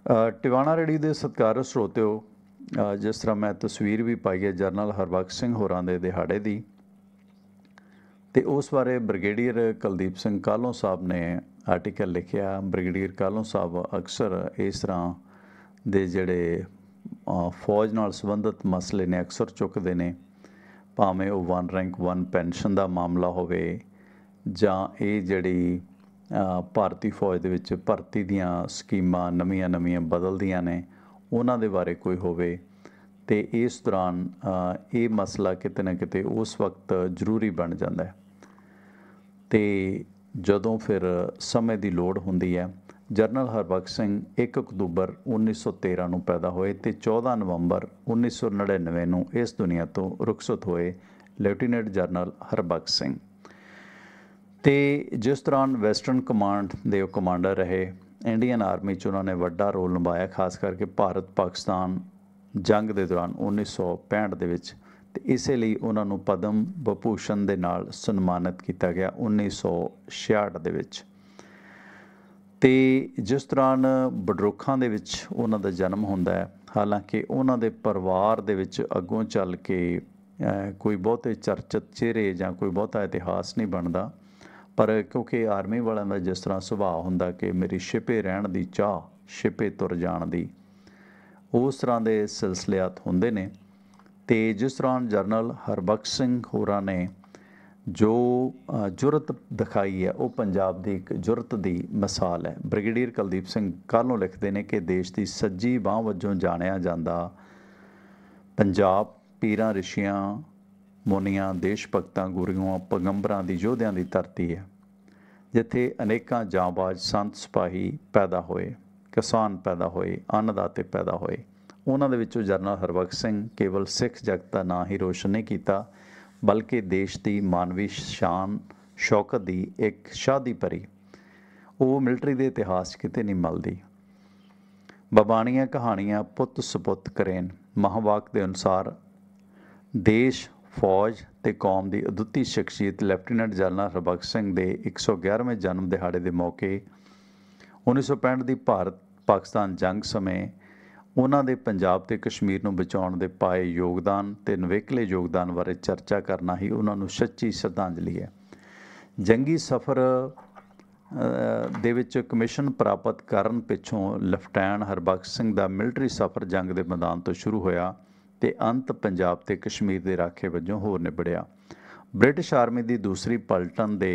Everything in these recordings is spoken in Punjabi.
ਟਿਵਾਣਾ ਰੇਡੀ ਦੇ ਸਤਿਕਾਰਯੋਗ ਸਰੋਤਿਓ, ਜਿਸ ਤਰ੍ਹਾਂ ਮੈਂ ਤਸਵੀਰ ਵੀ ਪਾਈ ਹੈ ਜਨਰਲ ਹਰਬਖਸ਼ ਸਿੰਘ ਹੋਰਾਂ ਦੇ ਦਿਹਾੜੇ ਦੀ, ਤੇ ਉਸ ਬਾਰੇ ਬ੍ਰਿਗੇਡੀਅਰ ਕੁਲਦੀਪ ਸਿੰਘ ਕਾਹਲੋਂ ਸਾਹਿਬ ਨੇ ਆਰਟੀਕਲ ਲਿਖਿਆ। ਬ੍ਰਿਗੇਡੀਅਰ ਕਾਹਲੋਂ ਸਾਹਿਬ ਅਕਸਰ ਇਸ ਤਰ੍ਹਾਂ ਦੇ ਜਿਹੜੇ ਫੌਜ ਨਾਲ ਸੰਬੰਧਿਤ ਮਸਲੇ ਨੇ ਅਕਸਰ ਚੁੱਕਦੇ ਨੇ, ਭਾਵੇਂ ਉਹ 1 ਰੈਂਕ 1 ਪੈਨਸ਼ਨ ਦਾ ਮਾਮਲਾ ਹੋਵੇ ਜਾਂ ਇਹ ਜਿਹੜੀ ਭਾਰਤੀ ਫੌਜ ਦੇ ਵਿੱਚ ਭਰਤੀ ਦੀਆਂ ਸਕੀਮਾਂ ਨਵੀਆਂ ਬਦਲਦੀਆਂ ਨੇ ਉਹਨਾਂ ਦੇ ਬਾਰੇ ਕੋਈ ਹੋਵੇ। ਤੇ ਇਸ ਦੌਰਾਨ ਇਹ ਮਸਲਾ ਕਿਤੇ ਨਾ ਕਿਤੇ ਉਸ ਵਕਤ ਜ਼ਰੂਰੀ ਬਣ ਜਾਂਦਾ ਹੈ। ਤੇ ਜਦੋਂ ਫਿਰ ਸਮੇਂ ਦੀ ਲੋੜ ਹੁੰਦੀ ਹੈ, ਜਨਰਲ ਹਰਬਖਸ਼ ਸਿੰਘ 1 ਅਕਤੂਬਰ 1913 ਨੂੰ ਪੈਦਾ ਹੋਏ ਤੇ 14 ਨਵੰਬਰ 1999 ਨੂੰ ਇਸ ਦੁਨੀਆ ਤੋਂ ਰੁਖਸਤ ਹੋਏ ਲੈਫਟੀਨੈਂਟ ਜਨਰਲ ਹਰਬਖਸ਼ ਸਿੰਘ। ਤੇ ਜਿਸ ਦੌਰਾਨ ਵੈਸਟਰਨ ਕਮਾਂਡ ਦੇ ਉਹ ਕਮਾਂਡਰ ਰਹੇ, ਇੰਡੀਅਨ ਆਰਮੀ 'ਚ ਉਹਨਾਂ ਨੇ ਵੱਡਾ ਰੋਲ ਨਿਭਾਇਆ, ਖਾਸ ਕਰਕੇ ਭਾਰਤ ਪਾਕਿਸਤਾਨ ਜੰਗ ਦੇ ਦੌਰਾਨ 1965 ਦੇ ਵਿੱਚ। ਤੇ ਇਸੇ ਲਈ ਉਹਨਾਂ ਨੂੰ ਪਦਮ ਵਿਭੂਸ਼ਣ ਦੇ ਨਾਲ ਸਨਮਾਨਿਤ ਕੀਤਾ ਗਿਆ 1966 ਦੇ ਵਿੱਚ। ਤੇ ਜਿਸ ਦੌਰਾਨ ਬਡਰੁੱਖਾਂ ਦੇ ਵਿੱਚ ਉਹਨਾਂ ਦਾ ਜਨਮ ਹੁੰਦਾ ਹੈ, ਹਾਲਾਂਕਿ ਉਹਨਾਂ ਦੇ ਪਰਿਵਾਰ ਦੇ ਵਿੱਚ ਅੱਗੋਂ ਚੱਲ ਕੇ ਕੋਈ ਬਹੁਤੇ ਚਰਚਿਤ ਚਿਹਰੇ ਜਾਂ ਕੋਈ ਬਹੁਤਾ ਇਤਿਹਾਸ ਨਹੀਂ ਬਣਦਾ, ਪਰ ਕਿਉਂਕਿ ਆਰਮੀ ਵਾਲਿਆਂ ਦਾ ਜਿਸ ਤਰ੍ਹਾਂ ਸੁਭਾਅ ਹੁੰਦਾ ਕਿ ਮੇਰੀ ਛਿਪੇ ਰਹਿਣ ਦੀ ਚਾਹ, ਛਿਪੇ ਤੁਰ ਜਾਣ ਦੀ, ਉਸ ਤਰ੍ਹਾਂ ਦੇ ਸਿਲਸਿਲਿਆਤ ਹੁੰਦੇ ਨੇ। ਤੇ ਜਿਸ ਤਰ੍ਹਾਂ ਜਨਰਲ ਹਰਬਖਸ਼ ਸਿੰਘ ਹੋਰਾਂ ਨੇ ਜੋ ਜੁਰਤ ਦਿਖਾਈ ਹੈ, ਉਹ ਪੰਜਾਬ ਦੀ ਇੱਕ ਜੁਰਤ ਦੀ ਮਿਸਾਲ ਹੈ। ਬ੍ਰਿਗੇਡੀਅਰ ਕੁਲਦੀਪ ਸਿੰਘ ਕਾਹਲੋਂ ਲਿਖਦੇ ਨੇ ਕਿ ਦੇਸ਼ ਦੀ ਸੱਜੀ ਬਾਂਹ ਵਜੋਂ ਜਾਣਿਆ ਜਾਂਦਾ ਪੰਜਾਬ ਪੀਰਾਂ, ਰਿਸ਼ੀਆਂ, ਮੁਨੀਆਂ, ਦੇਸ਼ ਭਗਤਾਂ, ਗੁਰੂਆਂ, ਪੈਗੰਬਰਾਂ ਦੀ, ਯੋਧਿਆਂ ਦੀ ਧਰਤੀ ਹੈ, ਜਿੱਥੇ ਅਨੇਕਾਂ ਜਾਂਬਾਜ਼ ਸੰਤ ਸਿਪਾਹੀ ਪੈਦਾ ਹੋਏ, ਕਿਸਾਨ ਪੈਦਾ ਹੋਏ, ਅੰਨਦਾਤੇ ਪੈਦਾ ਹੋਏ। ਉਹਨਾਂ ਦੇ ਵਿੱਚੋਂ ਜਨਰਲ ਹਰਬਖਸ਼ ਸਿੰਘ ਕੇਵਲ ਸਿੱਖ ਜਗਤ ਦਾ ਨਾਂ ਹੀ ਰੋਸ਼ਨ ਨਹੀਂ ਕੀਤਾ, ਬਲਕਿ ਦੇਸ਼ ਦੀ ਮਾਨਵੀ ਸ਼ਾਨ ਸ਼ੌਕਤ ਦੀ ਇੱਕ ਸ਼ਾਦੀ ਭਰੀ ਉਹ ਮਿਲਟਰੀ ਦੇ ਇਤਿਹਾਸ 'ਚ ਕਿਤੇ ਨਹੀਂ ਮਿਲਦੀ। ਬਬਾਣੀਆਂ ਕਹਾਣੀਆਂ ਪੁੱਤ ਸਪੁੱਤ ਕਰੇਨ, ਮਹਾਂਵਾਕ ਦੇ ਅਨੁਸਾਰ ਦੇਸ਼, ਫੌਜ ਤੇ ਕੌਮ ਦੀ ਅਦੁੱਤੀ ਸ਼ਖਸੀਅਤ ਲੈਫਟੀਨੈਂਟ ਜਨਰਲ ਹਰਬਖਸ਼ ਸਿੰਘ ਦੇ 111ਵੇਂ ਜਨਮ ਦਿਹਾੜੇ ਦੇ ਮੌਕੇ 1965 ਦੀ ਭਾਰਤ ਪਾਕਿਸਤਾਨ ਜੰਗ ਸਮੇਂ ਉਹਨਾਂ ਦੇ ਪੰਜਾਬ ਤੇ ਕਸ਼ਮੀਰ ਨੂੰ ਬਚਾਉਣ ਦੇ ਪਾਏ ਯੋਗਦਾਨ ਤੇ ਨਿਵੇਕਲੇ ਯੋਗਦਾਨ ਬਾਰੇ ਚਰਚਾ ਕਰਨਾ ਹੀ ਉਹਨਾਂ ਨੂੰ ਸੱਚੀ ਸ਼ਰਧਾਂਜਲੀ ਹੈ। ਜੰਗੀ ਸਫ਼ਰ ਦੇ ਵਿੱਚ ਕਮਿਸ਼ਨ ਪ੍ਰਾਪਤ ਕਰਨ ਪਿੱਛੋਂ ਲੈਫਟੀਨੈਂਟ ਹਰਬਖਸ਼ ਸਿੰਘ ਦਾ ਮਿਲਟਰੀ ਸਫ਼ਰ ਜੰਗ ਦੇ ਮੈਦਾਨ ਤੋਂ ਸ਼ੁਰੂ ਹੋਇਆ ਤੇ ਅੰਤ ਪੰਜਾਬ ਤੇ ਕਸ਼ਮੀਰ ਦੇ ਰਾਖੇ ਵਜੋਂ ਹੋ ਨਿਬੜਿਆ। ਬ੍ਰਿਟਿਸ਼ ਆਰਮੀ ਦੀ ਦੂਸਰੀ ਪਲਟਨ ਦੇ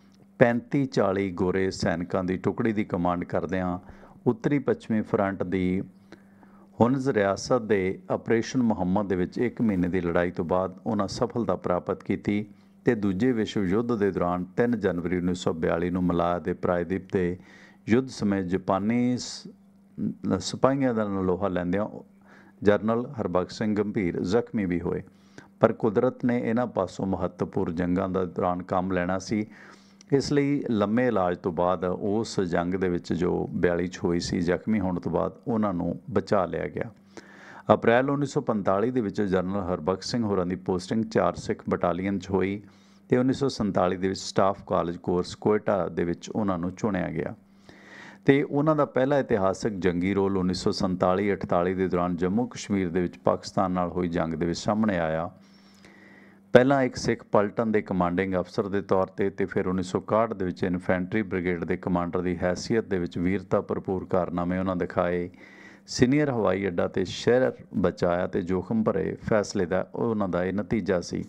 35-40 ਗੋਰੇ ਸੈਨਿਕਾਂ ਦੀ ਟੁਕੜੀ ਦੀ ਕਮਾਂਡ ਕਰਦਿਆਂ ਉੱਤਰੀ ਪੱਛਮੀ ਫਰੰਟ ਦੀ ਹੁਨਜ਼ ਰਿਆਸਤ ਦੇ ਆਪਰੇਸ਼ਨ ਮੁਹੰਮਦ ਦੇ ਵਿੱਚ 1 ਮਹੀਨੇ ਦੀ ਲੜਾਈ ਤੋਂ ਬਾਅਦ ਉਹਨਾਂ ਸਫਲਤਾ ਪ੍ਰਾਪਤ ਕੀਤੀ ਤੇ ਦੂਜੇ ਵਿਸ਼ਵ ਯੁੱਧ ਦੇ ਦੌਰਾਨ 3 ਜਨਵਰੀ 1942 ਨੂੰ ਮਲਾਇਆ ਦੇ ਪ੍ਰਾਇਦੀਪ ਦੇ ਯੁੱਧ ਸਮੇਂ ਜਾਪਾਨੀ ਸਿਪਾਹੀਆਂ ਦਾ ਲੋਹਾ ਲੈਂਦਿਆਂ ਜਨਰਲ ਹਰਬਖਸ਼ ਸਿੰਘ ਗੰਭੀਰ ਜ਼ਖਮੀ ਵੀ ਹੋਏ। ਪਰ ਕੁਦਰਤ ਨੇ ਇਹਨਾਂ ਪਾਸੋਂ ਮਹੱਤਵਪੂਰਨ ਜੰਗਾਂ ਦਾ ਦੌਰਾਨ ਕੰਮ ਲੈਣਾ ਸੀ, ਇਸ ਲਈ ਲੰਮੇ ਇਲਾਜ ਤੋਂ ਬਾਅਦ ਉਸ ਜੰਗ ਦੇ ਵਿੱਚ ਜੋ 42 'ਚ ਹੋਈ ਸੀ, ਜ਼ਖਮੀ ਹੋਣ ਤੋਂ ਬਾਅਦ ਉਹਨਾਂ ਨੂੰ ਬਚਾ ਲਿਆ ਗਿਆ। ਅਪ੍ਰੈਲ 1945 ਦੇ ਵਿੱਚ ਜਨਰਲ ਹਰਬਖਸ਼ ਸਿੰਘ ਹੋਰਾਂ ਦੀ ਪੋਸਟਿੰਗ 4 ਸਿੱਖ ਬਟਾਲੀਅਨ 'ਚ ਹੋਈ ਤੇ 1947 ਦੇ ਵਿੱਚ ਸਟਾਫ ਕਾਲਜ ਕੋਰਸ ਕੋਇਟਾ ਦੇ ਵਿੱਚ ਉਹਨਾਂ ਨੂੰ ਚੁਣਿਆ ਗਿਆ। ਤੇ ਉਹਨਾਂ ਦਾ ਪਹਿਲਾ ਇਤਿਹਾਸਕ ਜੰਗੀ ਰੋਲ 1947-48 ਦੇ ਦੌਰਾਨ ਜੰਮੂ ਕਸ਼ਮੀਰ ਦੇ ਵਿੱਚ ਪਾਕਿਸਤਾਨ ਨਾਲ ਹੋਈ ਜੰਗ ਦੇ ਵਿੱਚ ਸਾਹਮਣੇ ਆਇਆ। ਪਹਿਲਾਂ ਇੱਕ ਸਿੱਖ ਪਲਟਨ ਦੇ ਕਮਾਂਡਿੰਗ ਅਫਸਰ ਦੇ ਤੌਰ ਤੇ ਫਿਰ 1961 ਦੇ ਵਿੱਚ ਇਨਫੈਂਟਰੀ ਬ੍ਰਿਗੇਡ ਦੇ ਕਮਾਂਡਰ ਦੀ ਹੈਸੀਅਤ ਦੇ ਵਿੱਚ ਵੀਰਤਾ ਭਰਪੂਰ ਕਾਰਨਾਮੇ ਉਹਨਾਂ ਦਿਖਾਏ। ਸੀਨੀਅਰ ਹਵਾਈ ਅੱਡਾ ਤੇ ਸ਼ਹਿਰ ਬਚਾਇਆ ਤੇ ਜੋਖਮ ਭਰੇ ਫੈਸਲੇ ਦਾ ਉਹਨਾਂ ਦਾ ਇਹ ਨਤੀਜਾ ਸੀ।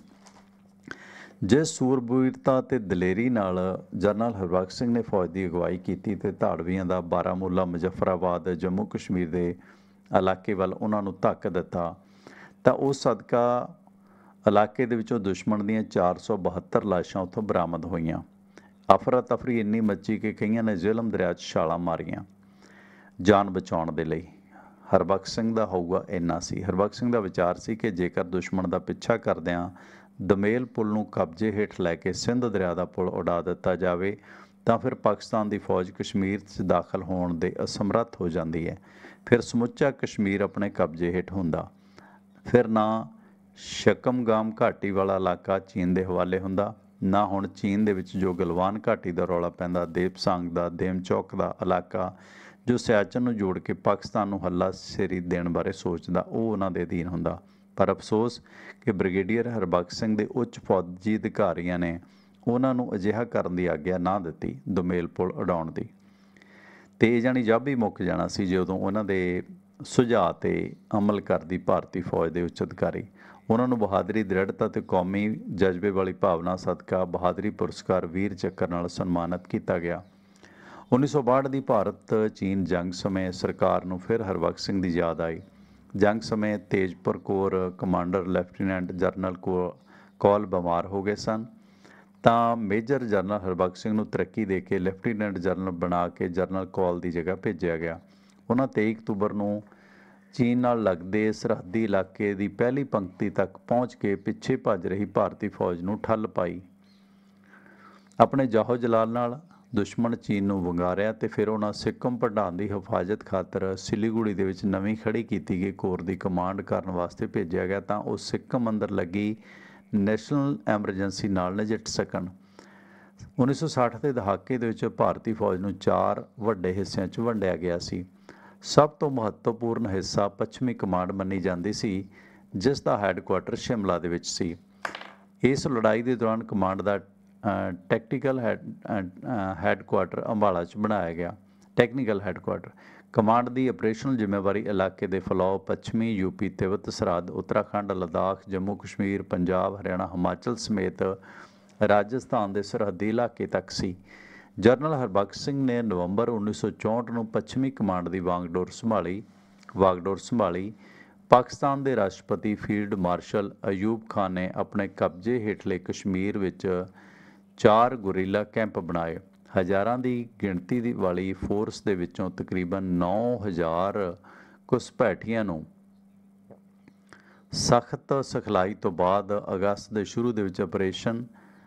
ਜਿਸ ਸੂਰਬੀਰਤਾ ਤੇ ਦਲੇਰੀ ਨਾਲ ਜਨਰਲ ਹਰਬਖਸ਼ ਸਿੰਘ ਨੇ ਫੌਜ ਦੀ ਅਗਵਾਈ ਕੀਤੀ ਤੇ ਧਾੜਵੀਆਂ ਦਾ ਬਾਰਾਮੂਲਾ, ਮੁਜ਼ੱਫਰਾਬਾਦ, ਜੰਮੂ ਕਸ਼ਮੀਰ ਦੇ ਇਲਾਕੇ ਵੱਲ ਉਹਨਾਂ ਨੂੰ ਧੱਕ ਦਿੱਤਾ, ਤਾਂ ਉਸ ਸਦਕਾ ਇਲਾਕੇ ਦੇ ਵਿੱਚੋਂ ਦੁਸ਼ਮਣ ਦੀਆਂ 472 ਲਾਸ਼ਾਂ ਉੱਥੋਂ ਬਰਾਮਦ ਹੋਈਆਂ। ਅਫਰਾ ਤਫਰੀ ਇੰਨੀ ਮੱਚੀ ਕਿ ਕਈਆਂ ਨੇ ਜ਼ੁਲਮ ਦਰਿਆ 'ਚ ਛਾਲਾਂ ਮਾਰੀਆਂ ਜਾਨ ਬਚਾਉਣ ਦੇ ਲਈ। ਹਰਬਖਸ਼ ਸਿੰਘ ਦਾ ਹੋਊਗਾ ਇੰਨਾ ਸੀ। ਹਰਬਖਸ਼ ਸਿੰਘ ਦਾ ਵਿਚਾਰ ਸੀ ਕਿ ਜੇਕਰ ਦੁਸ਼ਮਣ ਦਾ ਪਿੱਛਾ ਕਰਦਿਆਂ ਦਮੇਲ ਪੁਲ ਨੂੰ ਕਬਜ਼ੇ ਹੇਠ ਲੈ ਕੇ ਸਿੰਧ ਦਰਿਆ ਦਾ ਪੁਲ ਉਡਾ ਦਿੱਤਾ ਜਾਵੇ ਤਾਂ ਫਿਰ ਪਾਕਿਸਤਾਨ ਦੀ ਫੌਜ ਕਸ਼ਮੀਰ 'ਚ ਦਾਖਲ ਹੋਣ ਦੇ ਅਸਮਰੱਥ ਹੋ ਜਾਂਦੀ ਹੈ। ਫਿਰ ਸਮੁੱਚਾ ਕਸ਼ਮੀਰ ਆਪਣੇ ਕਬਜ਼ੇ ਹੇਠ ਹੁੰਦਾ। ਫਿਰ ਨਾ ਸ਼ਕਮਗਾਮ ਘਾਟੀ ਵਾਲਾ ਇਲਾਕਾ ਚੀਨ ਦੇ ਹਵਾਲੇ ਹੁੰਦਾ, ਨਾ ਹੁਣ ਚੀਨ ਦੇ ਵਿੱਚ ਜੋ ਗਲਵਾਨ ਘਾਟੀ ਦਾ ਰੌਲਾ ਪੈਂਦਾ, ਦੇਪਸਾਂਗ ਦਾ, ਦੇਮਚੌਕ ਦਾ ਇਲਾਕਾ ਜੋ ਸਿਆਚਨ ਨੂੰ ਜੋੜ ਕੇ ਪਾਕਿਸਤਾਨ ਨੂੰ ਹੱਲਾਸ਼ੇਰੀ ਦੇਣ ਬਾਰੇ ਸੋਚਦਾ, ਉਹ ਉਹਨਾਂ ਦੇ ਅਧੀਨ ਹੁੰਦਾ। ਪਰ ਅਫਸੋਸ ਕਿ ਬ੍ਰਿਗੇਡੀਅਰ ਹਰਬਖਸ਼ ਸਿੰਘ ਦੇ ਉੱਚ ਫੌਜੀ ਅਧਿਕਾਰੀਆਂ ਨੇ ਉਹਨਾਂ ਨੂੰ ਅਜਿਹਾ ਕਰਨ ਦੀ ਆਗਿਆ ਨਾ ਦਿੱਤੀ, ਦੁਮੇਲ ਪੁਲ ਉਡਾਉਣ ਦੀ। ਤੇ ਇਹ ਜਾਣੀ ਜੱਬ ਹੀ ਮੁੱਕ ਜਾਣਾ ਸੀ ਜਦੋਂ ਉਹਨਾਂ ਦੇ ਸੁਝਾਅ 'ਤੇ ਅਮਲ ਕਰਦੀ ਭਾਰਤੀ ਫੌਜ ਦੇ ਉੱਚ ਅਧਿਕਾਰੀ। ਉਹਨਾਂ ਨੂੰ ਬਹਾਦਰੀ, ਦ੍ਰਿੜਤਾ ਤੇ ਕੌਮੀ ਜਜ਼ਬੇ ਵਾਲੀ ਭਾਵਨਾ ਸਦਕਾ ਬਹਾਦਰੀ ਪੁਰਸਕਾਰ ਵੀਰ ਚੱਕਰ ਨਾਲ ਸਨਮਾਨਿਤ ਕੀਤਾ ਗਿਆ। 1962 ਦੀ ਭਾਰਤ ਚੀਨ ਜੰਗ ਸਮੇਂ ਸਰਕਾਰ ਨੂੰ ਫਿਰ ਹਰਬਖਸ਼ ਸਿੰਘ ਦੀ ਯਾਦ ਆਈ। ਜੰਗ ਸਮੇਂ Tezpur corps commander lieutenant general Kaul ਬਿਮਾਰ ਹੋ ਗਏ ਸਨ, ਤਾਂ ਮੇਜਰ ਜਨਰਲ ਹਰਬਖਸ਼ ਸਿੰਘ ਨੂੰ ਤਰੱਕੀ ਦੇ ਕੇ ਲੈਫਟੀਨੈਂਟ ਜਨਰਲ ਬਣਾ ਕੇ ਜਨਰਲ ਕੌਲ ਦੀ ਜਗ੍ਹਾ ਭੇਜਿਆ ਗਿਆ। ਉਹਨਾਂ 23 ਅਕਤੂਬਰ ਨੂੰ ਚੀਨ ਨਾਲ ਲੱਗਦੇ ਸਰਹੱਦੀ ਇਲਾਕੇ ਦੀ ਪਹਿਲੀ ਪੰਕਤੀ ਤੱਕ ਪਹੁੰਚ ਕੇ ਪਿੱਛੇ ਭੱਜ ਰਹੀ ਭਾਰਤੀ ਫੌਜ ਨੂੰ ਠੱਲ ਪਾਈ। ਆਪਣੇ ਜਾਹੋ ਜਲਾਲ ਨਾਲ ਦੁਸ਼ਮਣ ਚੀਨ ਨੂੰ ਵੰਗਾਰਿਆ ਤੇ ਫਿਰ ਉਹਨਾਂ ਸਿੱਕਮ ਪ੍ਰਧਾਨ ਦੀ ਹਿਫਾਜ਼ਤ ਖਾਤਰ ਸਿਲੀਗੁੜੀ ਦੇ ਵਿੱਚ ਨਵੀਂ ਖੜੀ ਕੀਤੀ ਗਈ ਕੋਰ ਦੀ ਕਮਾਂਡ ਕਰਨ ਵਾਸਤੇ ਭੇਜਿਆ ਗਿਆ, ਤਾਂ ਉਹ ਸਿੱਕਮ ਅੰਦਰ ਲੱਗੀ ਨੈਸ਼ਨਲ ਐਮਰਜੈਂਸੀ ਨਾਲ ਨਜਿੱਠ ਸਕਣ। 1960 ਦੇ ਦਹਾਕੇ ਦੇ ਵਿੱਚ ਭਾਰਤੀ ਫੌਜ ਨੂੰ 4 ਵੱਡੇ ਹਿੱਸਿਆਂ 'ਚ ਵੰਡਿਆ ਗਿਆ ਸੀ। ਸਭ ਤੋਂ ਮਹੱਤਵਪੂਰਨ ਹਿੱਸਾ ਪੱਛਮੀ ਕਮਾਂਡ ਮੰਨੀ ਜਾਂਦੀ ਸੀ, ਜਿਸ ਦਾ ਹੈੱਡਕੁਆਟਰ ਸ਼ਿਮਲਾ ਦੇ ਵਿੱਚ ਸੀ। ਇਸ ਲੜਾਈ ਦੇ ਦੌਰਾਨ ਕਮਾਂਡ ਦਾ ਟੈਕਟੀਕਲ ਹੈੱਡਕੁਆਟਰ ਅੰਬਾਲਾ 'ਚ ਬਣਾਇਆ ਗਿਆ। ਟੈਕਨੀਕਲ ਹੈੱਡਕੁਆਟਰ ਕਮਾਂਡ ਦੀ ਆਪਰੇਸ਼ਨਲ ਜ਼ਿੰਮੇਵਾਰੀ ਇਲਾਕੇ ਦੇ ਫੈਲਾਅ ਪੱਛਮੀ ਯੂਪੀ, ਤਿੱਬਤ ਸਰਹੱਦ, ਉੱਤਰਾਖੰਡ, ਲੱਦਾਖ, ਜੰਮੂ ਕਸ਼ਮੀਰ, ਪੰਜਾਬ, ਹਰਿਆਣਾ, ਹਿਮਾਚਲ ਸਮੇਤ ਰਾਜਸਥਾਨ ਦੇ ਸਰਹੱਦੀ ਇਲਾਕੇ ਤੱਕ ਸੀ। ਜਨਰਲ ਹਰਬਖਸ਼ ਸਿੰਘ ਨੇ ਨਵੰਬਰ 1964 ਨੂੰ ਪੱਛਮੀ ਕਮਾਂਡ ਦੀ ਵਾਗਡੋਰ ਸੰਭਾਲੀ। ਪਾਕਿਸਤਾਨ ਦੇ ਰਾਸ਼ਟਰਪਤੀ ਫੀਲਡ ਮਾਰਸ਼ਲ ਅਯੂਬ ਖਾਨ ਨੇ ਆਪਣੇ ਕਬਜ਼ੇ ਹੇਠਲੇ ਕਸ਼ਮੀਰ ਵਿੱਚ 4 ਗੁਰੀਲਾ ਕੈਂਪ ਬਣਾਏ। ਹਜ਼ਾਰਾਂ ਦੀ ਗਿਣਤੀ ਵਾਲੀ ਫੋਰਸ ਦੇ ਵਿੱਚੋਂ ਤਕਰੀਬਨ 9000 ਘੁਸਪੈਠੀਆਂ ਨੂੰ ਸਖਤ ਸਿਖਲਾਈ ਤੋਂ ਬਾਅਦ ਅਗਸਤ ਦੇ ਸ਼ੁਰੂ ਦੇ ਵਿੱਚ ਆਪਰੇਸ਼ਨ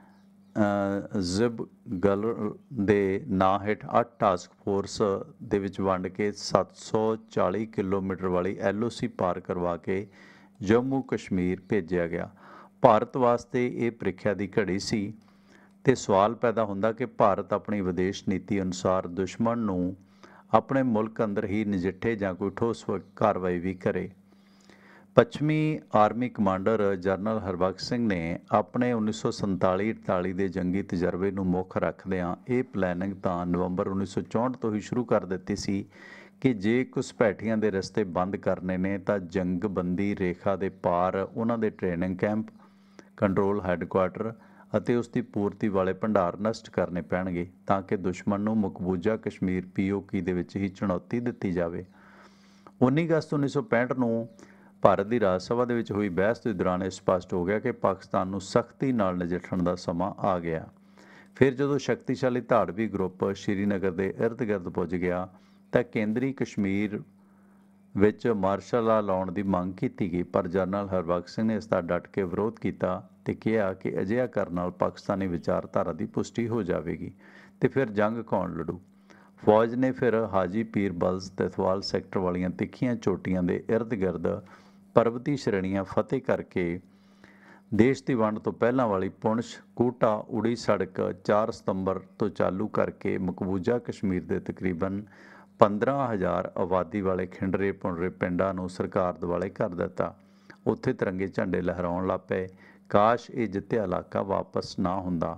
ਜ਼ਿਬਗਲਰ ਦੇ ਨਾਂ ਹੇਠ 8 ਟਾਸਕ ਫੋਰਸ ਦੇ ਵਿੱਚ ਵੰਡ ਕੇ 740 ਕਿਲੋਮੀਟਰ ਵਾਲੀ LOC ਪਾਰ ਕਰਵਾ ਕੇ ਜੰਮੂ ਕਸ਼ਮੀਰ ਭੇਜਿਆ ਗਿਆ। ਭਾਰਤ ਵਾਸਤੇ ਇਹ ਪ੍ਰੀਖਿਆ ਦੀ ਘੜੀ ਸੀ ਤੇ ਸਵਾਲ ਪੈਦਾ ਹੁੰਦਾ ਕਿ ਭਾਰਤ ਆਪਣੀ ਵਿਦੇਸ਼ ਨੀਤੀ ਅਨੁਸਾਰ ਦੁਸ਼ਮਣ ਨੂੰ ਆਪਣੇ ਮੁਲਕ ਅੰਦਰ ਹੀ ਨਜਿੱਠੇ ਜਾਂ ਕੋਈ ਠੋਸ ਕਾਰਵਾਈ ਵੀ ਕਰੇ। ਪੱਛਮੀ army commander general Harbakhsh Singh ਨੇ ਆਪਣੇ 1947-48 ਦੇ ਜੰਗੀ ਤਜਰਬੇ ਨੂੰ ਮੁੱਖ ਰੱਖਦਿਆਂ ਇਹ ਪਲੈਨਿੰਗ ਤਾਂ ਨਵੰਬਰ 1964 ਤੋਂ ਹੀ ਸ਼ੁਰੂ ਕਰ ਦਿੱਤੀ ਸੀ ਕਿ ਜੇ ਘੁਸਪੈਠੀਆਂ ਦੇ ਰਸਤੇ ਬੰਦ ਕਰਨੇ ਨੇ ਤਾਂ ਜੰਗਬੰਦੀ ਰੇਖਾ ਦੇ ਪਾਰ ਉਹਨਾਂ ਦੇ ਟ੍ਰੇਨਿੰਗ ਕੈਂਪ, ਕੰਟਰੋਲ ਹੈੱਡਕੁਆਟਰ ਅਤੇ ਉਸ ਦੀ ਪੂਰਤੀ ਵਾਲੇ ਭੰਡਾਰ ਨਸ਼ਟ ਕਰਨੇ ਪੈਣਗੇ, ਤਾਂ ਕਿ ਦੁਸ਼ਮਣ ਨੂੰ ਮਕਬੂਜ਼ਾ ਕਸ਼ਮੀਰ POK ਦੇ ਵਿੱਚ ਹੀ ਚੁਣੌਤੀ ਦਿੱਤੀ ਜਾਵੇ। 19 ਅਗਸਤ 1965 ਨੂੰ ਭਾਰਤ ਦੀ ਰਾਜ ਸਭਾ ਦੇ ਵਿੱਚ ਹੋਈ ਬਹਿਸ ਦੇ ਦੌਰਾਨ ਇਹ ਸਪਸ਼ਟ ਹੋ ਗਿਆ ਕਿ ਪਾਕਿਸਤਾਨ ਨੂੰ ਸਖਤੀ ਨਾਲ ਨਜਿੱਠਣ ਦਾ ਸਮਾਂ ਆ ਗਿਆ। ਫਿਰ ਜਦੋਂ ਸ਼ਕਤੀਸ਼ਾਲੀ ਧਾੜਵੀ ਗਰੁੱਪ ਸ਼੍ਰੀਨਗਰ ਦੇ ਇਰਦ ਗਿਰਦ ਪੁੱਜ ਗਿਆ ਤਾਂ ਕੇਂਦਰੀ ਕਸ਼ਮੀਰ ਵਿੱਚ ਮਾਰਸ਼ਲ ਲਾਅ ਲਾਉਣ ਦੀ ਮੰਗ ਕੀਤੀ ਗਈ, ਪਰ ਜਨਰਲ ਹਰਬਖਸ਼ ਸਿੰਘ ਨੇ ਇਸ ਦਾ ਡਟ ਕੇ ਵਿਰੋਧ ਕੀਤਾ ਤੇ ਕਿਹਾ ਕਿ ਅਜਿਹਾ ਕਰਨ ਨਾਲ ਪਾਕਿਸਤਾਨੀ ਵਿਚਾਰਧਾਰਾ ਦੀ ਪੁਸ਼ਟੀ ਹੋ ਜਾਵੇਗੀ ਤੇ ਫਿਰ ਜੰਗ ਕੌਣ ਲੜੂ। ਫੌਜ ਨੇ ਫਿਰ ਹਾਜੀ ਪੀਰ ਬਲਜ਼ ਤੇ ਥਵਾਲ ਸੈਕਟਰ ਵਾਲੀਆਂ ਤਿੱਖੀਆਂ ਚੋਟੀਆਂ ਦੇ ਇਰਦ ਗਿਰਦ ਪਰਬਤੀ ਸ਼੍ਰੇਣੀਆਂ ਫਤਿਹ ਕਰਕੇ ਦੇਸ਼ ਦੀ ਵੰਡ ਤੋਂ ਪਹਿਲਾਂ ਵਾਲੀ ਪੁੰਛ ਕੋਟਾ ਉੜੀ ਸੜਕ 4 ਸਤੰਬਰ ਤੋਂ ਚਾਲੂ ਕਰਕੇ ਮਕਬੂਜ਼ਾ ਕਸ਼ਮੀਰ ਦੇ ਤਕਰੀਬਨ 15000 ਆਬਾਦੀ ਵਾਲੇ ਖਿੰਡਰੇ ਪੁੰਡਰੇ ਪਿੰਡਾਂ ਨੂੰ ਸਰਕਾਰ ਦੁਆਲੇ ਕਰ ਦਿੱਤਾ। ਉੱਥੇ ਤਿਰੰਗੇ ਝੰਡੇ ਲਹਿਰਾਉਣ ਲੱਗ ਪਏ। ਕਾਸ਼ ਇਹ ਜਿੱਤਿਆ ਇਲਾਕਾ ਵਾਪਸ ਨਾ ਹੁੰਦਾ।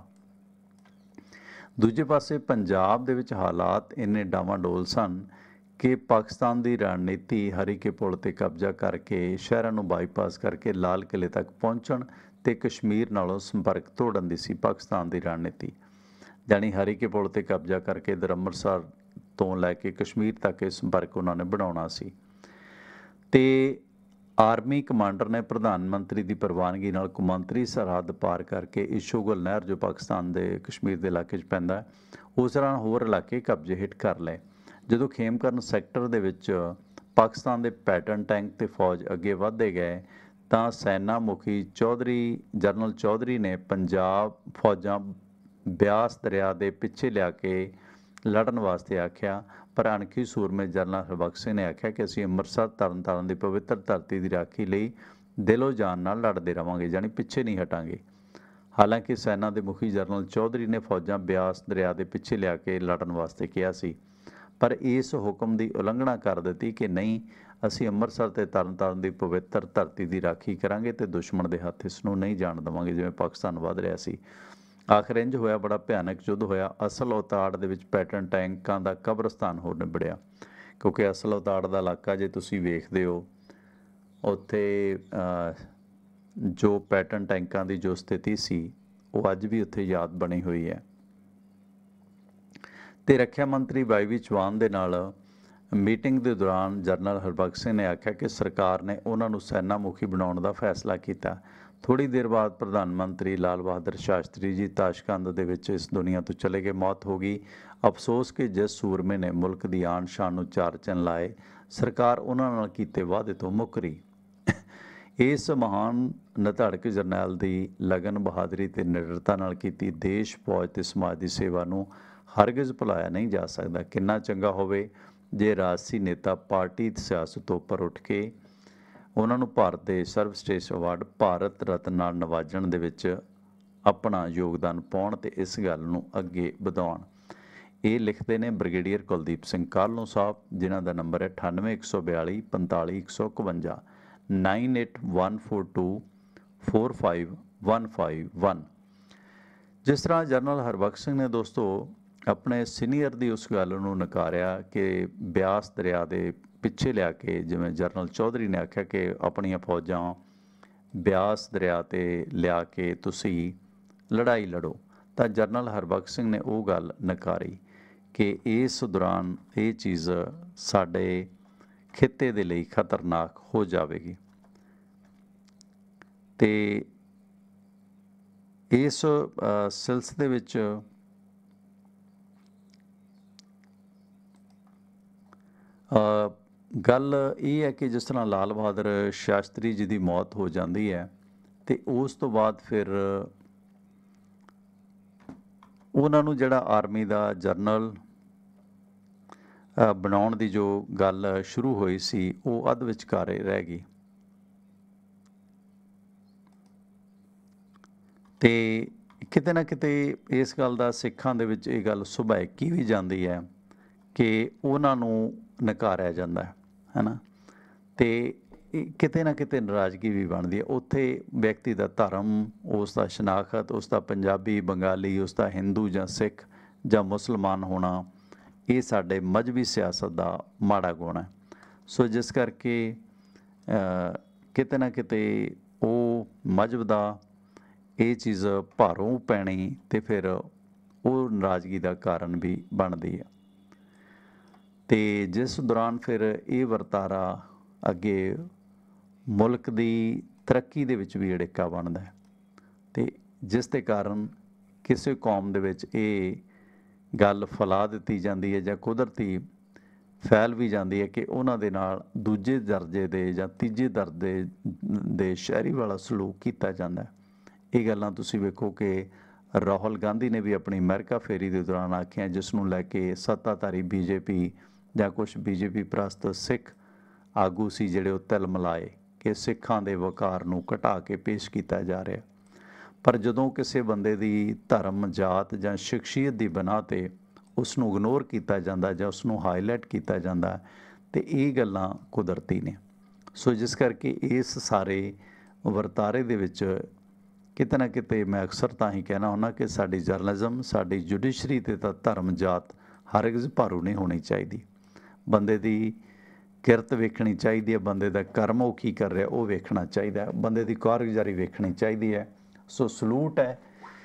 ਦੂਜੇ ਪਾਸੇ ਪੰਜਾਬ ਦੇ ਵਿੱਚ ਹਾਲਾਤ ਇੰਨੇ ਡਾਵਾਂਡੋਲ ਸਨ ਕਿ ਪਾਕਿਸਤਾਨ ਦੀ ਰਣਨੀਤੀ ਹਰੀਕੇ ਪੁਲ 'ਤੇ ਕਬਜ਼ਾ ਕਰਕੇ ਸ਼ਹਿਰਾਂ ਨੂੰ ਬਾਈਪਾਸ ਕਰਕੇ ਲਾਲ ਕਿਲੇ ਤੱਕ ਪਹੁੰਚਣ ਤੇ ਕਸ਼ਮੀਰ ਨਾਲੋਂ ਸੰਪਰਕ ਤੋੜਨ ਦੀ ਸੀ ਪਾਕਿਸਤਾਨ ਦੀ ਰਣਨੀਤੀ। ਜਾਣੀ ਹਰੀਕੇ ਪੁਲ 'ਤੇ ਕਬਜ਼ਾ ਕਰਕੇ ਇੱਧਰ ਅੰਮ੍ਰਿਤਸਰ ਤੋਂ ਲੈ ਕੇ ਕਸ਼ਮੀਰ ਤੱਕ ਇਹ ਸੰਪਰਕ ਉਹਨਾਂ ਨੇ ਬਣਾਉਣਾ ਸੀ। ਤੇ ਆਰਮੀ ਕਮਾਂਡਰ ਨੇ ਪ੍ਰਧਾਨ ਮੰਤਰੀ ਦੀ ਪ੍ਰਵਾਨਗੀ ਨਾਲ ਕੌਮਾਂਤਰੀ ਸਰਹੱਦ ਪਾਰ ਕਰਕੇ ਇਸ਼ੋਗਲ ਨਹਿਰ ਜੋ ਪਾਕਿਸਤਾਨ ਦੇ ਕਸ਼ਮੀਰ ਦੇ ਇਲਾਕੇ 'ਚ ਪੈਂਦਾ ਹੈ, ਉਸ ਦੌਰਾਨ ਹੋਰ ਇਲਾਕੇ ਕਬਜ਼ੇ ਹੇਠ ਕਰ ਲਏ। ਜਦੋਂ ਖੇਮਕਰਨ ਸੈਕਟਰ ਦੇ ਵਿੱਚ ਪਾਕਿਸਤਾਨ ਦੇ ਪੈਟਰਨ ਟੈਂਕ ਤੇ ਫੌਜ ਅੱਗੇ ਵਧਦੇ ਗਏ ਤਾਂ ਸੈਨਾ ਮੁਖੀ ਜਨਰਲ ਚੌਧਰੀ ਨੇ ਪੰਜਾਬ ਫੌਜਾਂ ਬਿਆਸ ਦਰਿਆ ਦੇ ਪਿੱਛੇ ਲਿਆ ਕੇ ਲੜਨ ਵਾਸਤੇ ਆਖਿਆ, ਪਰ ਅਣਖੀ ਸੂਰਮੇ ਜਨਰਲ ਹਰਬਖਸ਼ ਸਿੰਘ ਨੇ ਆਖਿਆ ਕਿ ਅਸੀਂ ਅੰਮ੍ਰਿਤਸਰ ਤਰਨਤਾਰਨ ਦੀ ਪਵਿੱਤਰ ਧਰਤੀ ਦੀ ਰਾਖੀ ਲਈ ਦਿਲੋਂ ਜਾਨ ਨਾਲ ਲੜਦੇ ਰਵਾਂਗੇ, ਜਾਣੀ ਪਿੱਛੇ ਨਹੀਂ ਹਟਾਂਗੇ। ਹਾਲਾਂਕਿ ਸੈਨਾ ਦੇ ਮੁਖੀ ਜਨਰਲ ਚੌਧਰੀ ਨੇ ਫੌਜਾਂ ਬਿਆਸ ਦਰਿਆ ਦੇ ਪਿੱਛੇ ਲਿਆ ਕੇ ਲੜਨ ਵਾਸਤੇ ਕਿਹਾ ਸੀ, पर इस हुक्म की उलंघना कर दी कि नहीं, ਅਸੀਂ ਅੰਮ੍ਰਿਤਸਰ ਤੇ ਤਰਨਤਾਰਨ ਦੀ ਪਵਿੱਤਰ ਧਰਤੀ ਦੀ ਰਾਖੀ ਕਰਾਂਗੇ ਤੇ ਦੁਸ਼ਮਣ ਦੇ ਹੱਥ ਇਸ ਨੂੰ ਨਹੀਂ ਜਾਣ ਦੇਵਾਂਗੇ ਜਿਵੇਂ ਪਾਕਿਸਤਾਨ ਵੱਧ ਰਿਹਾ ਸੀ। ਆਖਰ ਇੰਝ ਹੋਇਆ, ਬੜਾ ਭਿਆਨਕ ਯੁੱਧ ਹੋਇਆ। ਅਸਲ ਉਤਾੜ ਦੇ ਵਿੱਚ ਪੈਟਰਨ ਟੈਂਕਾਂ ਦਾ ਕਬਰਸਤਾਨ ਹੋ ਨਿਬੜਿਆ, ਕਿਉਂਕਿ ਅਸਲ ਉਤਾੜ ਦਾ ਇਲਾਕਾ ਜੇ ਤੁਸੀਂ ਵੇਖਦੇ ਹੋ ਉੱਥੇ ਜੋ ਪੈਟਰਨ ਟੈਂਕਾਂ ਦੀ ਜੋ ਸਥਿਤੀ ਸੀ ਉਹ ਅੱਜ ਵੀ ਉੱਥੇ ਯਾਦ ਬਣੀ ਹੋਈ ਹੈ। ਤੇ ਰੱਖਿਆ ਮੰਤਰੀ ਵਾਈ ਚੌਹਾਨ ਦੇ ਨਾਲ ਮੀਟਿੰਗ ਦੇ ਦੌਰਾਨ ਜਨਰਲ ਹਰਬਖਸ਼ ਸਿੰਘ ਨੇ ਆਖਿਆ ਕਿ ਸਰਕਾਰ ਨੇ ਉਹਨਾਂ ਨੂੰ ਸੈਨਾ ਮੁਖੀ ਬਣਾਉਣ ਦਾ ਫੈਸਲਾ ਕੀਤਾ। ਥੋੜ੍ਹੀ ਦੇਰ ਬਾਅਦ ਪ੍ਰਧਾਨ ਮੰਤਰੀ ਲਾਲ ਬਹਾਦਰ ਸ਼ਾਸਤਰੀ ਜੀ ਤਾਸ਼ਕੰਦ ਦੇ ਵਿੱਚ ਇਸ ਦੁਨੀਆ ਤੋਂ ਚਲੇ ਗਏ, ਮੌਤ ਹੋ ਗਈ। ਅਫਸੋਸ ਕਿ ਜਿਸ ਸੂਰਮੇ ਨੇ ਮੁਲਕ ਦੀ ਆਨ ਸ਼ਾਨ ਨੂੰ ਚਾਰ ਚੰਨ ਲਾਏ, ਸਰਕਾਰ ਉਹਨਾਂ ਨਾਲ ਕੀਤੇ ਵਾਅਦੇ ਤੋਂ ਮੁੱਕਰੀ। ਇਸ ਮਹਾਨ ਨਿਧੜਕ ਜਰਨੈਲ ਦੀ ਲਗਨ, ਬਹਾਦਰੀ ਤੇ ਨਿਡਰਤਾ ਨਾਲ ਕੀਤੀ ਦੇਸ਼, ਫੌਜ ਤੇ ਸਮਾਜ ਦੀ ਸੇਵਾ ਨੂੰ ਹਰਗਿਜ਼ ਭੁਲਾਇਆ ਨਹੀਂ ਜਾ ਸਕਦਾ। ਕਿੰਨਾ ਚੰਗਾ ਹੋਵੇ ਜੇ ਰਾਜਸੀ ਨੇਤਾ ਪਾਰਟੀ ਸਿਆਸਤ ਤੋਂ ਉੱਪਰ ਉੱਠ ਕੇ ਉਹਨਾਂ ਨੂੰ ਭਾਰਤ ਦੇ ਸਰਵਸ਼੍ਰੇਸ਼ਟ ਅਵਾਰਡ ਭਾਰਤ ਰਤਨ ਨਾਲ ਨਵਾਜਣ ਦੇ ਵਿੱਚ ਆਪਣਾ ਯੋਗਦਾਨ ਪਾਉਣ ਤੇ ਇਸ ਗੱਲ ਨੂੰ ਅੱਗੇ ਵਧਾਉਣ। ਇਹ ਲਿਖਦੇ ਨੇ ਬ੍ਰਿਗੇਡੀਅਰ ਕੁਲਦੀਪ ਸਿੰਘ ਕਾਹਲੋਂ ਸਾਹਿਬ, ਜਿਨ੍ਹਾਂ ਦਾ ਨੰਬਰ ਹੈ 98 142 45 151 98 142 45151। ਜਿਸ ਤਰ੍ਹਾਂ ਜਨਰਲ ਹਰਬਖਸ਼ ਸਿੰਘ ਨੇ ਦੋਸਤੋ ਆਪਣੇ ਸੀਨੀਅਰ ਦੀ ਉਸ ਗੱਲ ਨੂੰ ਨਕਾਰਿਆ ਕਿ ਬਿਆਸ ਦਰਿਆ ਦੇ ਪਿੱਛੇ ਲਿਆ ਕੇ, ਜਿਵੇਂ ਜਨਰਲ ਚੌਧਰੀ ਨੇ ਆਖਿਆ ਕਿ ਆਪਣੀਆਂ ਫੌਜਾਂ ਬਿਆਸ ਦਰਿਆ 'ਤੇ ਲਿਆ ਕੇ ਤੁਸੀਂ ਲੜਾਈ ਲੜੋ, ਤਾਂ ਜਨਰਲ ਹਰਬਖਸ਼ ਸਿੰਘ ਨੇ ਉਹ ਗੱਲ ਨਕਾਰੀ ਕਿ ਇਸ ਦੌਰਾਨ ਇਹ ਚੀਜ਼ ਸਾਡੇ ਖਿੱਤੇ ਦੇ ਲਈ ਖਤਰਨਾਕ ਹੋ ਜਾਵੇਗੀ। ਤੇ ਇਸ ਸਿਲਸਿਲੇ ਵਿੱਚ ਗੱਲ ਇਹ ਹੈ ਕਿ ਜਿਸ ਤਰ੍ਹਾਂ ਲਾਲ ਬਹਾਦਰ ਸ਼ਾਸਤਰੀ ਜੀ ਦੀ ਮੌਤ ਹੋ ਜਾਂਦੀ ਹੈ ਤੇ ਉਸ ਤੋਂ ਬਾਅਦ ਫਿਰ ਉਹਨਾਂ ਨੂੰ ਜਿਹੜਾ ਆਰਮੀ ਦਾ ਜਰਨਲ ਬਣਾਉਣ ਦੀ ਜੋ ਗੱਲ ਸ਼ੁਰੂ ਹੋਈ ਸੀ ਉਹ ਅੱਧ ਵਿਚਕਾਰੇ ਰਹਿ ਗਈ। ਤੇ ਕਿਤੇ ਨਾ ਕਿਤੇ ਇਸ ਗੱਲ ਦਾ ਸਿੱਖਾਂ ਦੇ ਵਿੱਚ ਇਹ ਗੱਲ ਸੁਭਾਇਕੀ ਵੀ ਜਾਂਦੀ ਹੈ ਕਿ ਉਹਨਾਂ ਨੂੰ ਨਕਾਰਿਆ ਜਾਂਦਾ ਹੈ ਨਾ, ਤੇ ਕਿਤੇ ਨਾ ਕਿਤੇ ਨਾਰਾਜ਼ਗੀ ਵੀ ਬਣਦੀ ਹੈ। ਉੱਥੇ ਵਿਅਕਤੀ ਦਾ ਧਰਮ, ਉਸ ਦਾ ਸ਼ਨਾਖਤ, ਉਸ ਦਾ ਪੰਜਾਬੀ, ਬੰਗਾਲੀ, ਉਸ ਦਾ ਹਿੰਦੂ ਜਾਂ ਸਿੱਖ ਜਾਂ ਮੁਸਲਮਾਨ ਹੋਣਾ, ਇਹ ਸਾਡੇ ਮਜ਼ਹਬੀ ਸਿਆਸਤ ਦਾ ਮਾੜਾ ਗੁਣ ਹੈ। ਸੋ ਜਿਸ ਕਰਕੇ ਕਿਤੇ ਨਾ ਕਿਤੇ ਉਹ ਮਜ਼ਹਬ ਦਾ ਇਹ ਚੀਜ਼ ਭਾਰੋਂ ਪੈਣੀ ਤੇ ਫਿਰ ਉਹ ਨਾਰਾਜ਼ਗੀ ਦਾ ਕਾਰਨ ਵੀ ਬਣਦੀ ਹੈ। ਤੇ ਜਿਸ ਦੌਰਾਨ ਫਿਰ ਇਹ ਵਰਤਾਰਾ ਅੱਗੇ ਮੁਲਕ ਦੀ ਤਰੱਕੀ ਦੇ ਵਿੱਚ ਵੀ ਅੜਿੱਕਾ ਬਣਦਾ ਹੈ ਤੇ ਜਿਸ ਦੇ ਕਾਰਨ ਕਿਸੇ ਕੌਮ ਦੇ ਵਿੱਚ ਇਹ ਗੱਲ ਫੈਲਾ ਦਿੱਤੀ ਜਾਂਦੀ ਹੈ ਜਾਂ ਕੁਦਰਤੀ ਫੈਲ ਵੀ ਜਾਂਦੀ ਹੈ ਕਿ ਉਹਨਾਂ ਦੇ ਨਾਲ ਦੂਜੇ ਦਰਜੇ ਦੇ ਜਾਂ ਤੀਜੇ ਦਰਜੇ ਦੇ ਸ਼ਹਿਰੀ ਵਾਲਾ ਸਲੂਕ ਕੀਤਾ ਜਾਂਦਾ। ਇਹ ਗੱਲਾਂ ਤੁਸੀਂ ਵੇਖੋ ਕਿ ਰਾਹੁਲ ਗਾਂਧੀ ਨੇ ਵੀ ਆਪਣੀ ਅਮਰੀਕਾ ਫੇਰੀ ਦੇ ਦੌਰਾਨ ਆਖੀਆਂ, ਜਿਸ ਨੂੰ ਲੈ ਕੇ ਸੱਤਾਧਾਰੀ ਬੀਜੇਪੀ ਜਾਂ ਕੁਛ ਬੀਜੇਪੀ ਪ੍ਰਸਤ ਸਿੱਖ ਆਗੂ ਸੀ ਜਿਹੜੇ ਉਹ ਤਿਲਮਿਲਾਏ ਕਿ ਸਿੱਖਾਂ ਦੇ ਵਕਾਰ ਨੂੰ ਘਟਾ ਕੇ ਪੇਸ਼ ਕੀਤਾ ਜਾ ਰਿਹਾ। ਪਰ ਜਦੋਂ ਕਿਸੇ ਬੰਦੇ ਦੀ ਧਰਮ, ਜਾਤ ਜਾਂ ਸ਼ਖਸੀਅਤ ਦੀ ਬਿਨਾਹ 'ਤੇ ਉਸ ਨੂੰ ਇਗਨੋਰ ਕੀਤਾ ਜਾਂਦਾ ਜਾਂ ਉਸ ਨੂੰ ਹਾਈਲਾਈਟ ਕੀਤਾ ਜਾਂਦਾ ਤੇ ਇਹ ਗੱਲਾਂ ਕੁਦਰਤੀ ਨੇ। ਸੋ ਜਿਸ ਕਰਕੇ ਇਸ ਸਾਰੇ ਵਰਤਾਰੇ ਦੇ ਵਿੱਚ ਕਿਤੇ ਨਾ ਕਿਤੇ ਮੈਂ ਅਕਸਰ ਤਾਂ ਹੀ ਕਹਿਣਾ ਹੁੰਦਾ ਕਿ ਸਾਡੀ ਜਰਨਲਿਜ਼ਮ, ਸਾਡੀ ਜੁਡੀਸ਼ਰੀ 'ਤੇ ਤਾਂ ਧਰਮ, ਜਾਤ ਹਰਗਿਜ਼ ਭਾਰੂ ਨਹੀਂ ਹੋਣੀ ਚਾਹੀਦੀ। ਬੰਦੇ ਦੀ ਕਿਰਤ ਵੇਖਣੀ ਚਾਹੀਦੀ ਹੈ, ਬੰਦੇ ਦਾ ਕਰਮ ਉਹ ਕੀ ਕਰ ਰਿਹਾ ਉਹ ਵੇਖਣਾ ਚਾਹੀਦਾ, ਬੰਦੇ ਦੀ ਕਾਰਗੁਜ਼ਾਰੀ ਵੇਖਣੀ ਚਾਹੀਦੀ ਹੈ। ਸੋ ਸਲੂਟ ਹੈ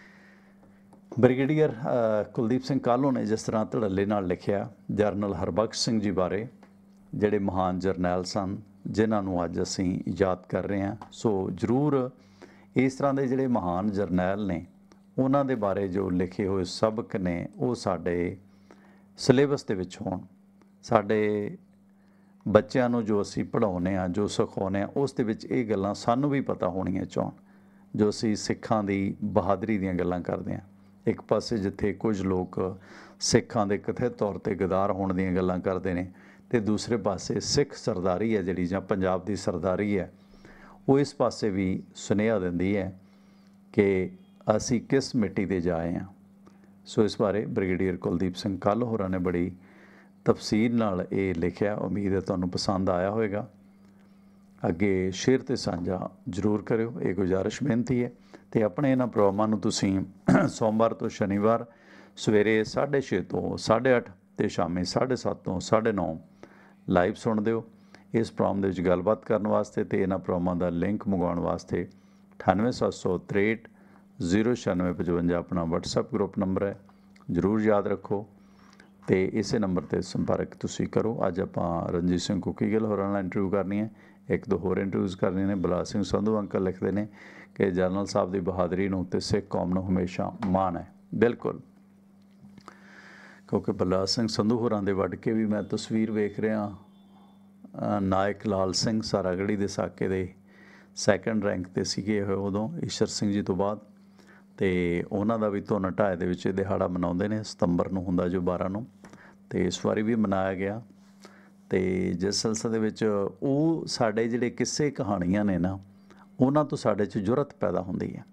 ਬ੍ਰਿਗੇਡੀਅਰ ਕੁਲਦੀਪ ਸਿੰਘ ਕਾਹਲੋਂ ਨੇ ਜਿਸ ਤਰ੍ਹਾਂ ਧੜੱਲੇ ਨਾਲ ਲਿਖਿਆ ਜਰਨਲ ਹਰਬਖਸ਼ ਸਿੰਘ ਜੀ ਬਾਰੇ, ਜਿਹੜੇ ਮਹਾਨ ਜਰਨੈਲ ਸਨ ਜਿਨ੍ਹਾਂ ਨੂੰ ਅੱਜ ਅਸੀਂ ਯਾਦ ਕਰ ਰਹੇ ਹਾਂ। ਸੋ ਜ਼ਰੂਰ ਇਸ ਤਰ੍ਹਾਂ ਦੇ ਜਿਹੜੇ ਮਹਾਨ ਜਰਨੈਲ ਨੇ ਉਹਨਾਂ ਦੇ ਬਾਰੇ ਜੋ ਲਿਖੇ ਹੋਏ ਸਬਕ ਨੇ ਉਹ ਸਾਡੇ ਸਿਲੇਬਸ ਦੇ ਵਿੱਚ ਹੋਣ, ਸਾਡੇ ਬੱਚਿਆਂ ਨੂੰ ਜੋ ਅਸੀਂ ਪੜ੍ਹਾਉਂਦੇ ਹਾਂ, ਜੋ ਸਿਖਾਉਂਦੇ ਹਾਂ, ਉਸ ਦੇ ਵਿੱਚ ਇਹ ਗੱਲਾਂ ਸਾਨੂੰ ਵੀ ਪਤਾ ਹੋਣੀਆਂ ਚਾਹੁਣ। ਜੋ ਅਸੀਂ ਸਿੱਖਾਂ ਦੀ ਬਹਾਦਰੀ ਦੀਆਂ ਗੱਲਾਂ ਕਰਦੇ ਹਾਂ, ਇੱਕ ਪਾਸੇ ਜਿੱਥੇ ਕੁਝ ਲੋਕ ਸਿੱਖਾਂ ਦੇ ਕਥਿਤ ਤੌਰ 'ਤੇ ਗਦਾਰ ਹੋਣ ਦੀਆਂ ਗੱਲਾਂ ਕਰਦੇ ਨੇ ਤੇ ਦੂਸਰੇ ਪਾਸੇ ਸਿੱਖ ਸਰਦਾਰੀ ਹੈ ਜਿਹੜੀ ਜਾਂ ਪੰਜਾਬ ਦੀ ਸਰਦਾਰੀ ਹੈ ਉਹ ਇਸ ਪਾਸੇ ਵੀ ਸੁਨੇਹਾ ਦਿੰਦੀ ਹੈ ਕਿ ਅਸੀਂ ਕਿਸ ਮਿੱਟੀ 'ਤੇ ਜਾ ਆਏ ਹਾਂ। ਸੋ ਇਸ ਬਾਰੇ ਬ੍ਰਿਗੇਡੀਅਰ ਕੁਲਦੀਪ ਸਿੰਘ ਕਾਹਲੋਂ ਹੋਰਾਂ ਨੇ ਬੜੀ ਤਫਸੀਲ ਨਾਲ ਇਹ ਲਿਖਿਆ। ਉਮੀਦ ਹੈ ਤੁਹਾਨੂੰ ਪਸੰਦ ਆਇਆ ਹੋਵੇਗਾ। ਅੱਗੇ ਸ਼ੇਅਰ ਤੇ ਸਾਂਝਾ ਜ਼ਰੂਰ ਕਰਿਓ, ਇਹ ਗੁਜ਼ਾਰਿਸ਼ ਬੇਨਤੀ ਹੈ। ਤੇ ਆਪਣੇ ਇਹਨਾਂ ਪ੍ਰੋਗਰਾਮਾਂ ਨੂੰ ਤੁਸੀਂ ਸੋਮਵਾਰ ਤੋਂ ਸ਼ਨੀਵਾਰ ਸਵੇਰੇ 6:30 ਤੋਂ 8:30 ਤੇ ਸ਼ਾਮੀ 7:30 ਤੋਂ 9:30 ਲਾਈਵ ਸੁਣਦੇ ਹੋ। ਇਸ ਪ੍ਰੋਗਰਾਮ ਦੇ ਵਿੱਚ ਗੱਲਬਾਤ ਕਰਨ ਵਾਸਤੇ ਤੇ ਇਹਨਾਂ ਪ੍ਰੋਗਰਾਮਾਂ ਦਾ ਲਿੰਕ ਮੰਗਵਾਉਣ ਵਾਸਤੇ 9873 09655 ਆਪਣਾ WhatsApp ਗਰੁੱਪ ਨੰਬਰ ਹੈ, ਜ਼ਰੂਰ ਯਾਦ ਰੱਖੋ ਤੇ ਇਸੇ ਨੰਬਰ ਤੇ ਸੰਪਰਕ ਤੁਸੀਂ ਕਰੋ। ਅੱਜ ਆਪਾਂ ਰਣਜੀਤ ਸਿੰਘ ਕੁੱਕੀਗਿੱਲ ਹੋਰਾਂ ਨਾਲ ਇੰਟਰਵਿਊ ਕਰਨੀ ਹੈ, ਇੱਕ ਦੋ ਹੋਰ ਇੰਟਰਵਿਊਜ਼ ਕਰਨੀਆਂ ਨੇ। ਬਲਾਸ ਸਿੰਘ ਸੰਧੂ ਅੰਕਲ ਲਿਖਦੇ ਨੇ ਕਿ ਜਰਨਲ ਸਾਹਿਬ ਦੀ ਬਹਾਦਰੀ ਨੂੰ ਤੇ ਸਿੱਖ ਕੌਮ ਨੂੰ ਹਮੇਸ਼ਾ ਮਾਣ ਹੈ। ਬਿਲਕੁਲ, ਕਿਉਂਕਿ ਬਲਾਸ ਸਿੰਘ ਸੰਧੂ ਹੋਰਾਂ ਦੇ ਵੱਢ ਕੇ ਵੀ ਮੈਂ ਤਸਵੀਰ ਵੇਖ ਰਿਹਾ। ਨਾਇਕ ਲਾਲ ਸਿੰਘ ਸਾਰਾਗੜ੍ਹੀ ਦੇ ਸਾਕੇ ਦੇ 2nd ਰੈਂਕ 'ਤੇ ਸੀਗੇ ਉਦੋਂ ਈਸ਼ਰ ਸਿੰਘ ਜੀ ਤੋਂ ਬਾਅਦ, ਅਤੇ ਉਹਨਾਂ ਦਾ ਵੀ ਧੁਨ ਢਾਏ ਦੇ ਵਿੱਚ ਇਹ ਦਿਹਾੜਾ ਮਨਾਉਂਦੇ ਨੇ। ਸਤੰਬਰ ਨੂੰ ਹੁੰਦਾ ਜੋ 12 ਨੂੰ, ਅਤੇ ਇਸ ਵਾਰੀ ਵੀ ਮਨਾਇਆ ਗਿਆ। ਅਤੇ ਜਿਸ ਸਿਲਸਿਲੇ ਦੇ ਵਿੱਚ ਉਹ ਸਾਡੇ ਜਿਹੜੇ ਕਿੱਸੇ ਕਹਾਣੀਆਂ ਨੇ ਨਾ, ਉਹਨਾਂ ਤੋਂ ਸਾਡੇ 'ਚ ਜੁਰਤ ਪੈਦਾ ਹੁੰਦੀ ਹੈ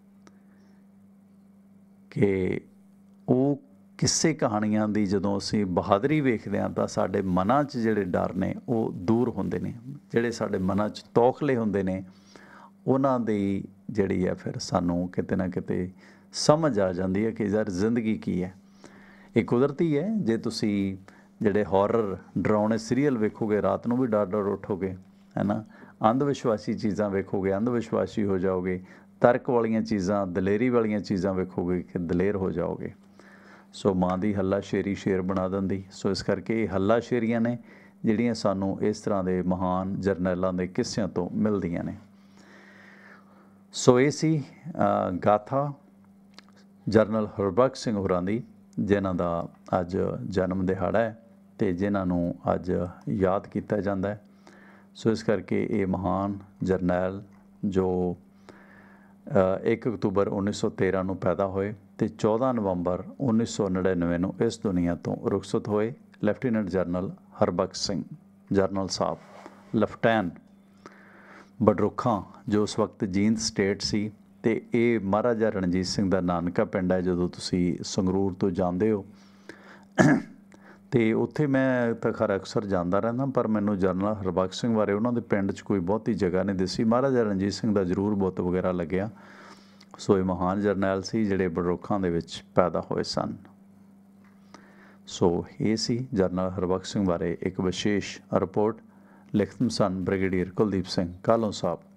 ਕਿ ਉਹ ਕਿੱਸੇ ਕਹਾਣੀਆਂ ਦੀ ਜਦੋਂ ਅਸੀਂ ਬਹਾਦਰੀ ਵੇਖਦੇ ਹਾਂ ਤਾਂ ਸਾਡੇ ਮਨਾਂ 'ਚ ਜਿਹੜੇ ਡਰ ਨੇ ਉਹ ਦੂਰ ਹੁੰਦੇ ਨੇ। ਜਿਹੜੇ ਸਾਡੇ ਮਨਾਂ 'ਚ ਤੌਖਲੇ ਹੁੰਦੇ ਨੇ ਉਹਨਾਂ ਦੀ ਜਿਹੜੀ ਹੈ ਫਿਰ ਸਾਨੂੰ ਕਿਤੇ ਨਾ ਕਿਤੇ ਸਮਝ ਆ ਜਾਂਦੀ ਹੈ ਕਿ ਯਾਰ ਜ਼ਿੰਦਗੀ ਕੀ ਹੈ। ਇਹ ਕੁਦਰਤੀ ਹੈ। ਜੇ ਤੁਸੀਂ ਜਿਹੜੇ ਹੌਰਰ ਡਰਾਉਣੇ ਸੀਰੀਅਲ ਵੇਖੋਗੇ, ਰਾਤ ਨੂੰ ਵੀ ਡਰ ਡਰ ਉੱਠੋਗੇ, ਹੈ ਨਾ। ਅੰਧ ਵਿਸ਼ਵਾਸੀ ਚੀਜ਼ਾਂ ਵੇਖੋਗੇ, ਅੰਧ ਵਿਸ਼ਵਾਸੀ ਹੋ ਜਾਓਗੇ। ਤਰਕ ਵਾਲੀਆਂ ਚੀਜ਼ਾਂ, ਦਲੇਰੀ ਵਾਲੀਆਂ ਚੀਜ਼ਾਂ ਵੇਖੋਗੇ ਕਿ ਦਲੇਰ ਹੋ ਜਾਓਗੇ। ਸੋ ਮਾਂ ਦੀ ਹੱਲਾ ਸ਼ੇਰੀ ਸ਼ੇਰ ਬਣਾ ਦਿੰਦੀ। ਸੋ ਇਸ ਕਰਕੇ ਇਹ ਹੱਲਾ ਸ਼ੇਰੀਆਂ ਨੇ ਜਿਹੜੀਆਂ ਸਾਨੂੰ ਇਸ ਤਰ੍ਹਾਂ ਦੇ ਮਹਾਨ ਜਰਨੈਲਾਂ ਦੇ ਕਿੱਸਿਆਂ ਤੋਂ ਮਿਲਦੀਆਂ ਨੇ। ਸੋ ਇਹ ਸੀ ਗਾਥਾ ਜਰਨਲ ਹਰਬਖਸ਼ ਸਿੰਘ ਹੋਰਾਂ ਦੀ, ਜਿਨ੍ਹਾਂ ਦਾ ਅੱਜ ਜਨਮ ਦਿਹਾੜਾ ਹੈ ਅਤੇ ਜਿਨ੍ਹਾਂ ਨੂੰ ਅੱਜ ਯਾਦ ਕੀਤਾ ਜਾਂਦਾ ਹੈ। ਸੋ ਇਸ ਕਰਕੇ ਇਹ ਮਹਾਨ ਜਰਨੈਲ ਜੋ 1 ਅਕਤੂਬਰ 1913 ਨੂੰ ਪੈਦਾ ਹੋਏ ਅਤੇ 14 ਨਵੰਬਰ 1999 ਨੂੰ ਇਸ ਦੁਨੀਆ ਤੋਂ ਰੁਖਸਤ ਹੋਏ। Lieutenant general Harbakhsh Singh general Sahib, lieutenant Badrukhan ਜੋ ਉਸ ਵਕਤ ਜੀਂਦ ਸਟੇਟ ਸੀ, ਅਤੇ ਇਹ ਮਹਾਰਾਜਾ ਰਣਜੀਤ ਸਿੰਘ ਦਾ ਨਾਨਕਾ ਪਿੰਡ ਹੈ। ਜਦੋਂ ਤੁਸੀਂ ਸੰਗਰੂਰ ਤੋਂ ਜਾਂਦੇ ਹੋ ਅਤੇ ਉੱਥੇ ਮੈਂ ਤਾਂ ਖੈਰ ਅਕਸਰ ਜਾਂਦਾ ਰਹਿੰਦਾ, ਪਰ ਮੈਨੂੰ ਜਨਰਲ ਹਰਬਖਸ਼ ਸਿੰਘ ਬਾਰੇ ਉਹਨਾਂ ਦੇ ਪਿੰਡ 'ਚ ਕੋਈ ਬਹੁਤੀ ਜਗ੍ਹਾ ਨਹੀਂ ਦਿਸੀ। ਮਹਾਰਾਜਾ ਰਣਜੀਤ ਸਿੰਘ ਦਾ ਜ਼ਰੂਰ ਬੁੱਤ ਵਗੈਰਾ ਲੱਗਿਆ। ਸੋ ਇਹ ਮਹਾਨ ਜਰਨੈਲ ਸੀ ਜਿਹੜੇ ਬਡਰੁੱਖਾਂ ਦੇ ਵਿੱਚ ਪੈਦਾ ਹੋਏ ਸਨ। ਸੋ ਇਹ ਸੀ ਜਨਰਲ ਹਰਬਖਸ਼ ਸਿੰਘ ਬਾਰੇ ਇੱਕ ਵਿਸ਼ੇਸ਼ ਰਿਪੋਰਟ। ਲਿਖਤ ਸਨ ਬ੍ਰਿਗੇਡੀਅਰ ਕੁਲਦੀਪ ਸਿੰਘ ਕਾਹਲੋਂ ਸਾਹਿਬ।